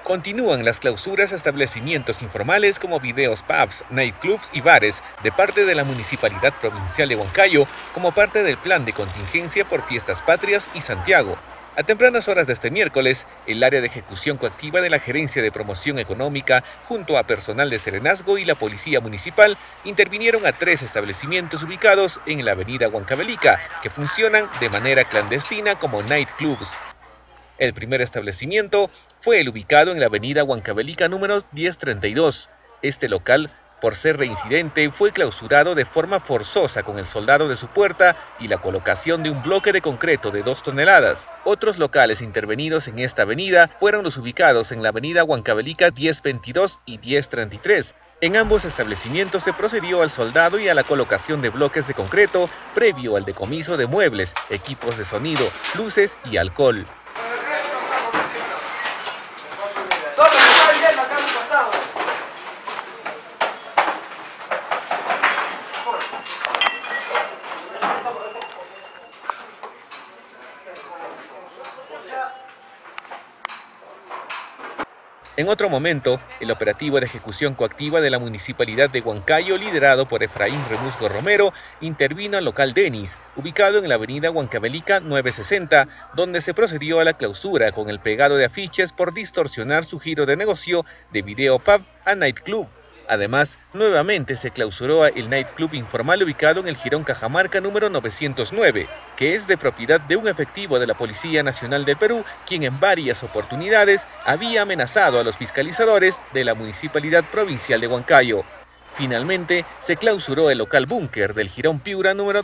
Continúan las clausuras a establecimientos informales como videos, pubs, nightclubs y bares de parte de la Municipalidad Provincial de Huancayo como parte del plan de contingencia por Fiestas Patrias y Santiago. A tempranas horas de este miércoles, el área de ejecución coactiva de la Gerencia de Promoción Económica, junto a personal de Serenazgo y la Policía Municipal, intervinieron a 3 establecimientos ubicados en la avenida Huancavelica, que funcionan de manera clandestina como nightclubs. El primer establecimiento fue el ubicado en la avenida Huancavelica número 1032. Este local, por ser reincidente, fue clausurado de forma forzosa con el soldado de su puerta y la colocación de un bloque de concreto de 2 toneladas. Otros locales intervenidos en esta avenida fueron los ubicados en la avenida Huancavelica 1022 y 1033. En ambos establecimientos se procedió al soldado y a la colocación de bloques de concreto previo al decomiso de muebles, equipos de sonido, luces y alcohol. En otro momento, el operativo de ejecución coactiva de la Municipalidad de Huancayo, liderado por Efraín Remusgo Romero, intervino al local Denis, ubicado en la avenida Huancavelica 960, donde se procedió a la clausura con el pegado de afiches por distorsionar su giro de negocio de video pub a nightclub. Además, nuevamente se clausuró el nightclub informal ubicado en el Jirón Cajamarca número 909, que es de propiedad de un efectivo de la Policía Nacional del Perú, quien en varias oportunidades había amenazado a los fiscalizadores de la Municipalidad Provincial de Huancayo. Finalmente, se clausuró el local Búnker del Jirón Piura número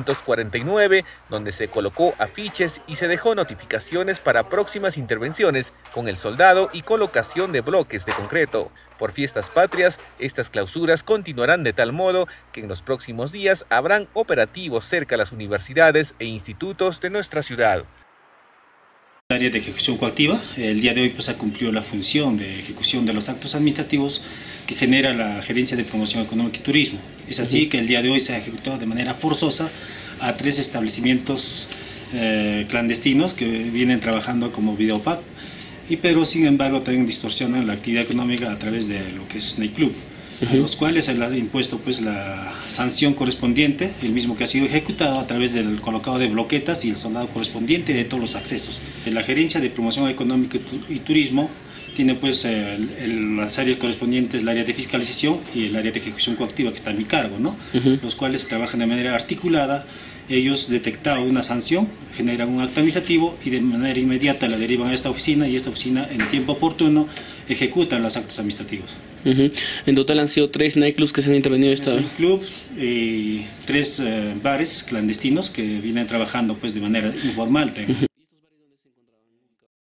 349, donde se colocó afiches y se dejó notificaciones para próximas intervenciones con el soldado y colocación de bloques de concreto. Por Fiestas Patrias, estas clausuras continuarán de tal modo que en los próximos días habrán operativos cerca a las universidades e institutos de nuestra ciudad. Área de ejecución coactiva, el día de hoy pues ha cumplido la función de ejecución de los actos administrativos que genera la Gerencia de Promoción Económica y Turismo. Es así que el día de hoy se ha ejecutado de manera forzosa a 3 establecimientos clandestinos que vienen trabajando como videopub, pero sin embargo también distorsionan la actividad económica a través de lo que es nightclub, a los cuales se les ha impuesto pues la sanción correspondiente, el mismo que ha sido ejecutado a través del colocado de bloquetas y el soldado correspondiente de todos los accesos. La Gerencia de Promoción Económica y Turismo tiene pues las áreas correspondientes, el área de fiscalización y el área de ejecución coactiva que está a mi cargo, ¿no? Los cuales trabajan de manera articulada. Ellos detectaron una sanción, generan un acto administrativo y de manera inmediata la derivan a esta oficina y esta oficina en tiempo oportuno ejecuta los actos administrativos. En total han sido 3 nightclubs que se han intervenido esta vez. Nightclubs y 3 bares clandestinos que vienen trabajando pues de manera informal.